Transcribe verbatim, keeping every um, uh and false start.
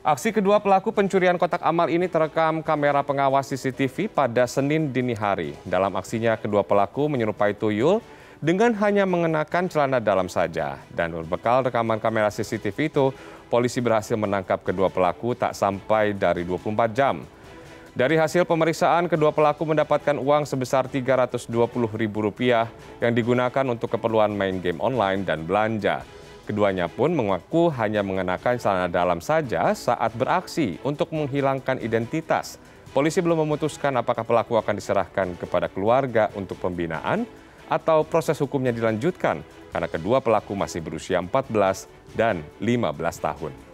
Aksi kedua pelaku pencurian kotak amal ini terekam kamera pengawas C C T V pada Senin dini hari. Dalam aksinya, kedua pelaku menyerupai tuyul dengan hanya mengenakan celana dalam saja. Dan berbekal rekaman kamera C C T V itu, polisi berhasil menangkap kedua pelaku tak sampai dari dua puluh empat jam. Dari hasil pemeriksaan, kedua pelaku mendapatkan uang sebesar tiga ratus dua puluh ribu rupiah yang digunakan untuk keperluan main game online dan belanja. Keduanya pun mengaku hanya mengenakan celana dalam saja saat beraksi untuk menghilangkan identitas. Polisi belum memutuskan apakah pelaku akan diserahkan kepada keluarga untuk pembinaan atau proses hukumnya dilanjutkan karena kedua pelaku masih berusia empat belas dan lima belas tahun.